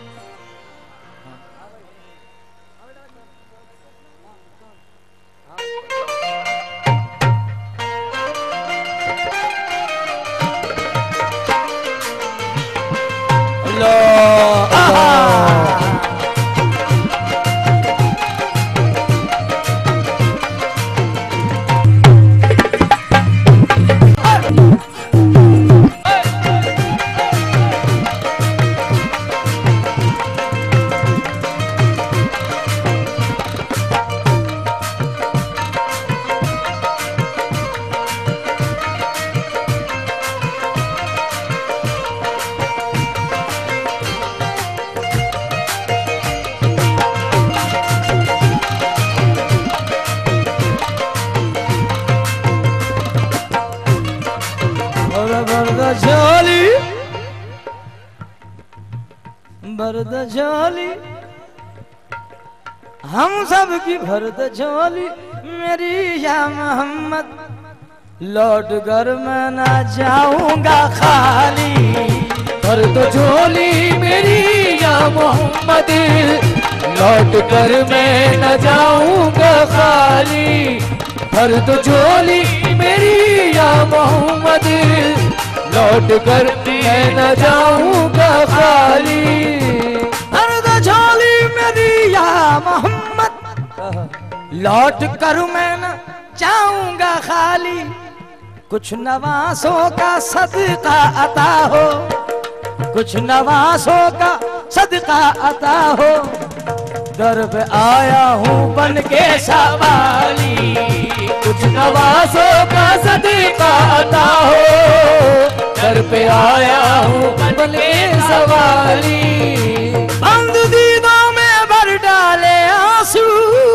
भरत झोली हम सब की भरत झोली मेरी या मोहम्मद लौट कर मैं ना जाऊंगा खाली। भरत झोली मेरी या मोहम्मद लौट कर मैं न जाऊंगा खाली। भरत झोली मेरी या मोहम्मद लौट कर मैं न जाऊंगा खाली। भरत झोली मेरी या मोहम्मद लौट कर मैं न जाऊंगा खाली। कुछ नवासों का सदका अता हो, कुछ नवासों का सदका अता हो। दर पे आया हूँ बन के सवाली। कुछ नवासों का सदका अता हो, दर पे आया हूँ बन के सवाली। बंद दीदों में भर डाले आंसू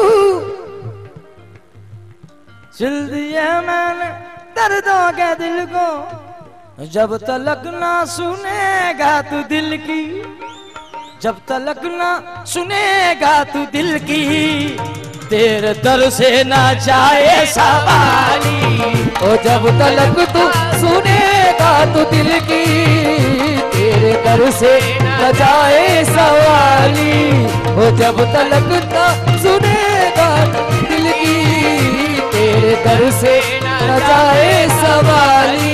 सिल दिए मैंने दर्दों के दिल को। जब तलक ना सुनेगा तू दिल की, जब तलक ना सुनेगा तू दिल की, तेरे दर से ना जाए सवाली। ओ जब तलक तू सुनेगा तू दिल की, तेरे दर से न जाए सवाली। ओ जब तलक तू सुनेगा दिल की, तेरे दर से न जाए सवाली।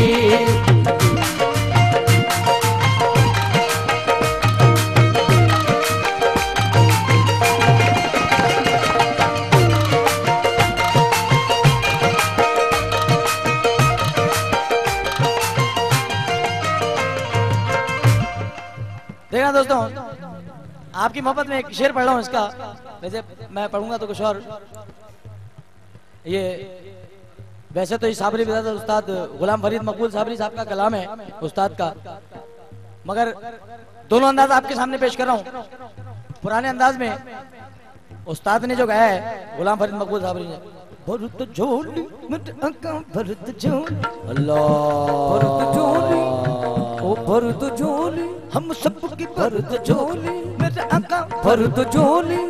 देखना दोस्तों, आपकी मोहब्बत में एक शेर पढ़ रहा हूँ इसका। वैसे मैं पढ़ूंगा तो कुछ और। ये वैसे तो ये साबरी बिरादर उस्ताद गुलाम फरीद मकबूल साबरी साहब का कलाम है उस्ताद का, मगर दोनों अंदाज आपके सामने पेश कर रहा हूँ। पुराने अंदाज में उस्ताद ने जो गाया है गुलाम फरीद मकबूल साबरी ने, भरत झोली भरत झोली अल्लाह भरत झोली ओ भरत झोली हम सबकी भरत झोली मेरे आका भरत झोली।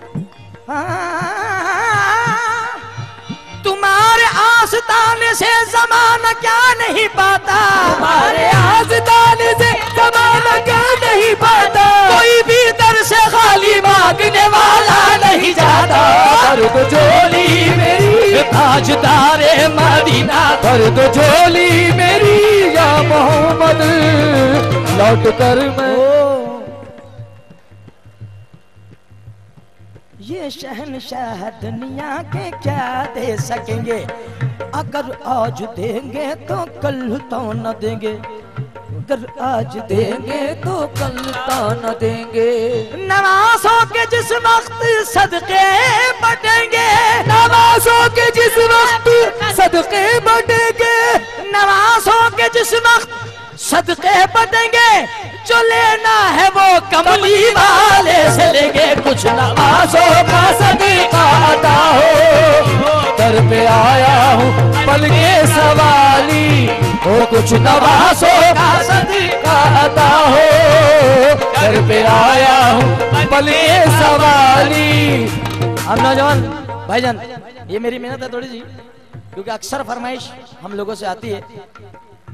तुम्हारे आस्ताने से ज़माना क्या नहीं पाता, तुम्हारे आस्ताने से ज़माना क्या नहीं पाता। कोई भी दर से खाली मांगने वाला नहीं जाता। भरत झोली मेरी ताजदारे मदीना, भरत झोली मेरी या मोहम्मद लौट कर मैं। ये शहनशाह दुनिया के क्या दे सकेंगे, अगर आज देंगे तो कल तो न देंगे, अगर आज देंगे तो कल तो न देंगे। नवाजों के जिस वक्त सदके बटेंगे, नवाजों के जिस वक्त सदके बटेंगे, नवाजों के जिस वक्त सदके बटेंगे, जो लेना है वो कमली वाले से लेंगे। कुछ नवाजों का सदका अता हो, दर पे आया हूँ पल के सवाली। ओ कुछ नवाजों का सदका अता हो, दर पे आया हूँ पल के सवाली। अब नौजवान भाईजान, ये मेरी मेहनत है थोड़ी सी, क्योंकि अक्सर फरमाइश हम लोगों से आती है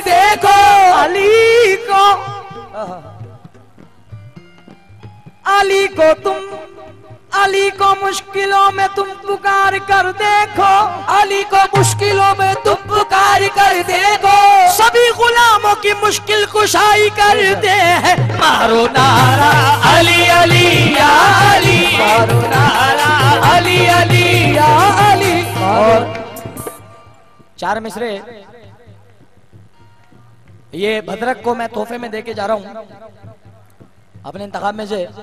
देखो अली को, अली को तुम, अली को मुश्किलों में तुम पुकार कर देखो, अली को मुश्किलों में तुम पुकार कर देखो, सभी गुलामों की मुश्किल कुशाई करते हैं। मारो नारा अली अली या अली, मारो नारा अली अली या अली। और 4 मिसरे ये भद्रक को मैं तोहफे में देके जा रहा हूं अपने इंतखाब में से।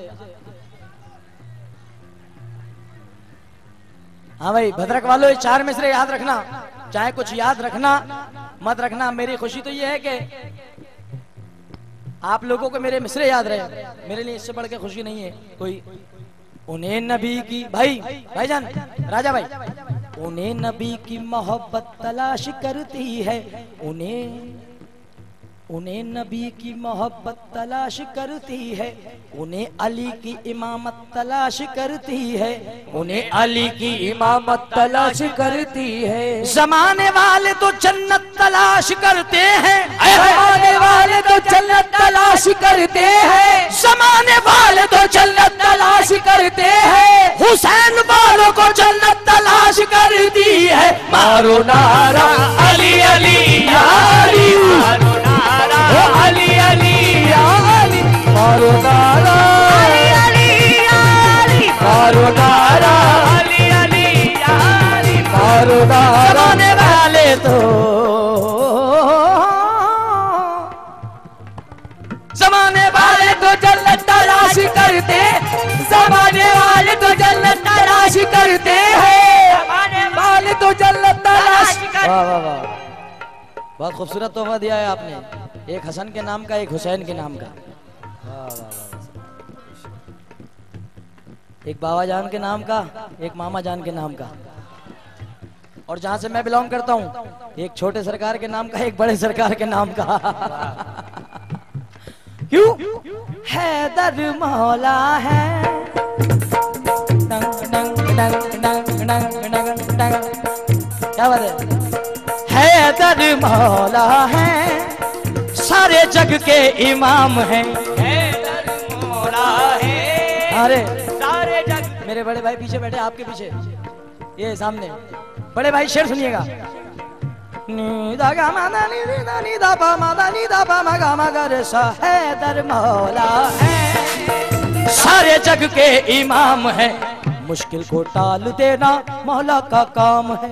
हाँ भाई भद्रक वालों, ये 4 मिसरे याद रखना, चाहे कुछ याद रखना मत रखना। मेरी खुशी तो ये है कि आप लोगों को मेरे मिसरे याद रहे, मेरे लिए इससे बढ़ के खुशी नहीं है कोई। उन्हें नबी की, भाईजान राजा भाई, उन्हें नबी की मोहब्बत तलाश करती है, उन्हें नबी की मोहब्बत तलाश करती है, उन्हें अली की इमामत तलाश करती है, उन्हें अली की इमामत तलाश करती है। जमाने वाले तो जन्नत तलाश करते हैं, जमाने वाले तो जन्नत तलाश करते हैं, जमाने वाले तो जन्नत तलाश करते हैं। हुसैन वालों को जन्नत तलाश करती है। मारो नारा अली अली या अली, मारो नारा अली अली या अली, मारो नारा अली अली या अली, मारो नारा अली अली या अली, मारो नारा। जमाने वाले तो, जमाने वाले तो जन्नत तलाश करते, जमाने वाले तो जन्नत तलाश करते हैं, जमाने वाले तो जन्नत तलाश करते। वाह वाह वाह, बहुत खूबसूरत तोहफा दिया है आपने, एक हसन के नाम का, एक हुसैन के नाम का। वाह वाह वाह, एक बाबा जान के नाम का, एक मामा जान के नाम का। और जहां से मैं बिलोंग करता हूं, एक छोटे सरकार के नाम का, एक बड़े सरकार के नाम का। क्यों? हैदर मौला है, क्या बात है? हैदर मौला है, सारे जग के इमाम हैं। हैदर मौला है, अरे सारे जग। मेरे बड़े भाई पीछे बैठे, आपके पीछे, ये सामने बड़े भाई, शेर सुनिएगा। हैदर मौला है, सारे जग के इमाम है, मुश्किल को टाल देना मौला का काम है।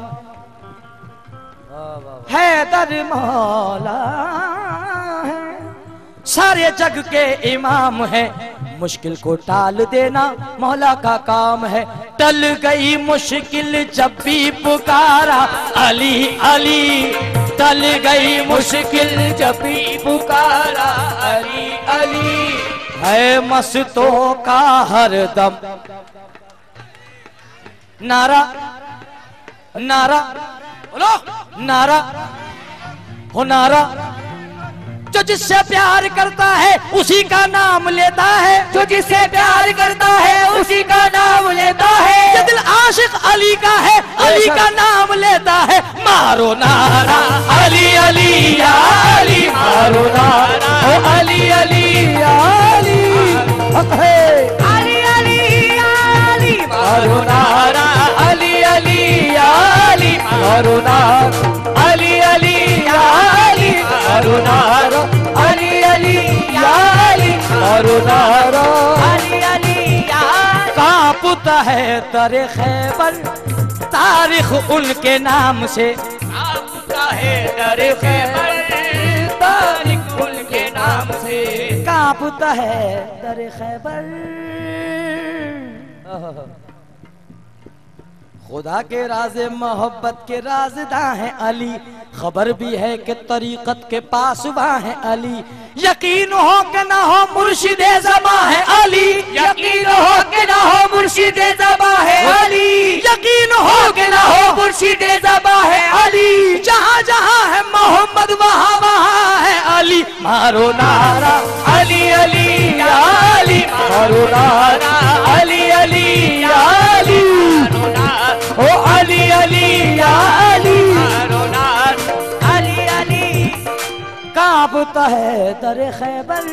हैदर मौला है, सारे जग के इमाम है, मुश्किल को टाल देना मौला का काम है। टल गई मुश्किल जब भी पुकारा अली अली, टल गई मुश्किल जब भी पुकारा अली अली, है मस्तों का हर दम नारा नारा, बोलो नारा हो नारा। जो जिससे प्यार करता है उसी का नाम लेता है, जो जिससे प्यार करता है उसी का नाम लेता है। ये दिल आशिक अली का है, अली का नाम लेता है। मारो नारा अली अली या अली, मारो नारा ओ अली अली या अली, अली अली या अली, मारो नारा अली अली या अली, मारो नारा अली अली या अली, मारो नारा अली अली या अली, मारो नारा अली अली या। कांपता है दरे खैबर तारीख उनके नाम से, कांपता है दरे खैबर तारीख उनके नाम से, कांपता है दरे खैबर। खुदा के राज मोहब्बत के राज़दां हैं अली, खबर भी है कि तरीकत के पासबां हैं अली। यकीन हो कि ना हो मुर्शिदे ज़बां है अली, यकीन हो कि ना हो मुर्शिदे ज़बां है अली, यकीन हो कि ना हो मुर्शिदे ज़बां है अली। जहाँ जहाँ है मोहम्मद वहाँ वहाँ है अली। मारो नारा अली अली या अली, मारो नारा अली अली या अली, ओ अली अली या अली, मारो नारा अली अली कांपता है दर खैबर,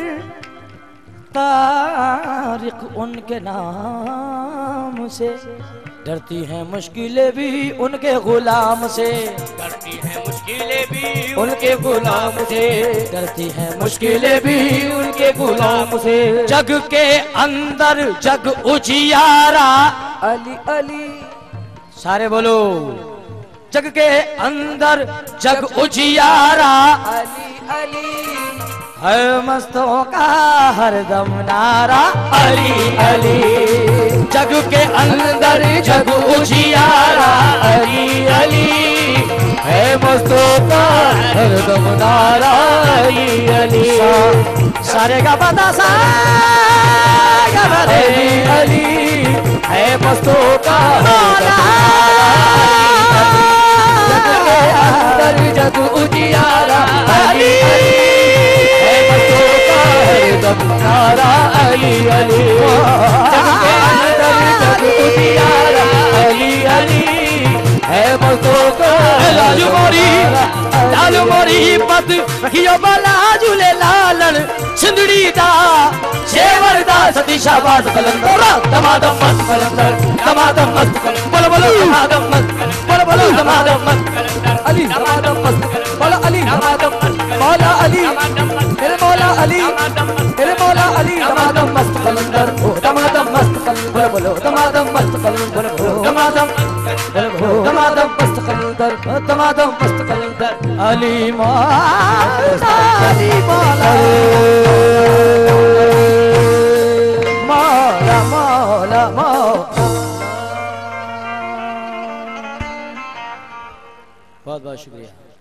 तारिक उनके नाम से। डरती हैं मुश्किलें भी उनके गुलाम से, डरती हैं मुश्किलें भी उनके गुलाम से, डरती हैं मुश्किलें भी उनके गुलाम से। जग के अंदर जग उजियारा, अली अली सारे बोलो। जग के अंदर जग उजियारा, अली अली है मस्तों का हरदम नारा। अली अली जग के अंदर जग उजियारा, अली अली है मस्तों का हरदम नारा। अली अली सारे का पता सा अली अली है मस्तों का जग के अंदर जग उजियारा। अली है मस्तों का हरदम नारा। अली अली जग के अंदर जग उजियारा। अली अली है मस्तों का लालू मोरी, लालू मोरी पत रखियो बला झूले लालन। सिंधड़ी दा शेवर दा सती शाबाश कलंदर, दमादम मस्त कलंदर, दमादम मस्त कलंदर। बोलो बोलो दमादम मस्त, बोलो बोलो दमादम मस्त। अली दमादम मस्त, मौला अली दमादम, मौला अली मेरे मौला अली, मेरे मौला अली दमादम मस्त कलंदर। ओ दमादम मस्त कलंदर, बोलो दमादम मस्त कलंदर, बोलो दमादम, दमादम मस्त कलंदर, दमादम मस्त कलंदर। अली मौला, अली मौला, मौला मौला मौला। बहुत बहुत शुक्रिया।